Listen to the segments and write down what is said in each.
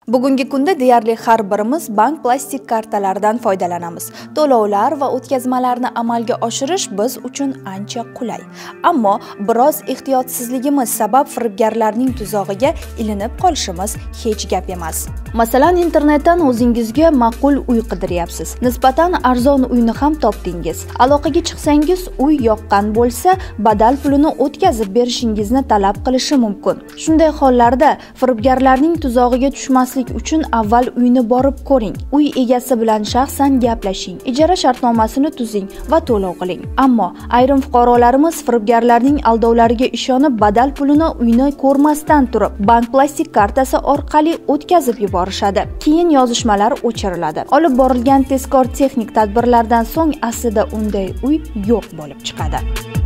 Bugungi kunda deyarli har birimiz bank plastik kartalaridan foydalanamiz. To'lovlar va o'tkazmalarni amalga oshirish biz uchun ancha qulay. Ammo biroz ehtiyotsizligimiz sabab firibgarlarning tuzog'iga ilinib qolishimiz hech gap emas. Masalan, internetdan o'zingizga ma'qul uy qidiryapsiz. Nisbatan arzon uyni ham topdingiz. Aloqaga chiqsangiz, uy yoqqan bo'lsa, badal pulini o'tkazib berishingizni talab qilishi mumkin. Shunday hollarda firibgarlarning tuzog'iga tushmaslik uchun avval uyni borib ko'ring. Uy egasi bilan shaxsan gaplashing. Ijara shartnomasini tuzing va to'lov qiling. Ammo ayrim fuqarolarimiz firibgarlarning aldovlariga ishonib badal pulini uyni ko'rmasdan turib, bank plastik kartasi orqali o'tkazib yuborishadi. Keyin yozishmalar o'chiriladi. Olib borilgan tezkor texnik tadbirlardan so'ng aslida unday uy yo'q bo'lib chiqadi.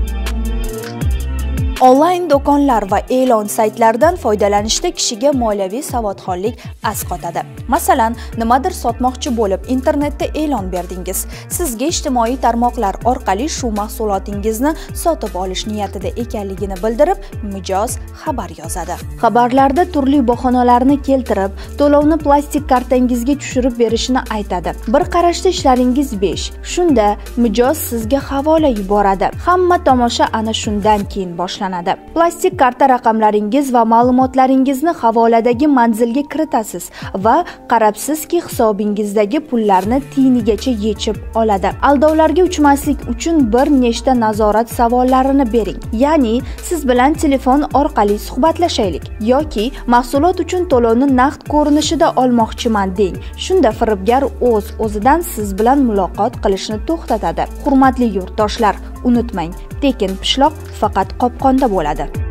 Onlayn do'konlar va e'lon saytlaridan foydalanishda kishiga moliyaviy savodxonlik asqotadi. Masalan, nimadir sotmoqchi bo'lib, internetda e'lon berdingiz. Sizga ijtimoiy tarmoqlar orqali shu mahsulotingizni sotib olish niyatida ekanligini bildirib, mijoz xabar yozadi. Xabarlarda turli bahonalarni keltirib, to'lovni plastik kartangizga tushirib berishini aytadi. Bir qarashda ishlaringiz 5. Shunda mijoz sizga havola yuboradi. Hamma tomosha ana shundan keyin boshlanadi. Plastik karta raqamlaringiz va ma'lumotlaringizni havoladagi manzilga kiritasiz va qarabsizki, hisobingizdagi pullarni tiyinigacha yechib oladi. Aldovlarga uchmaslik uchun bir nechta nazorat savollarini bering. Ya'ni, siz bilan telefon orqali suhbatlashaylik yoki mahsulot uchun to'lovni naqd ko'rinishida olmoqchiman deng. Shunda firibgar o'zidan siz bilan muloqot qilishni to'xtatadi. Hurmatli yurtdoshlar, unutmang, tekin pishloq faqat qopqonda bo'ladi.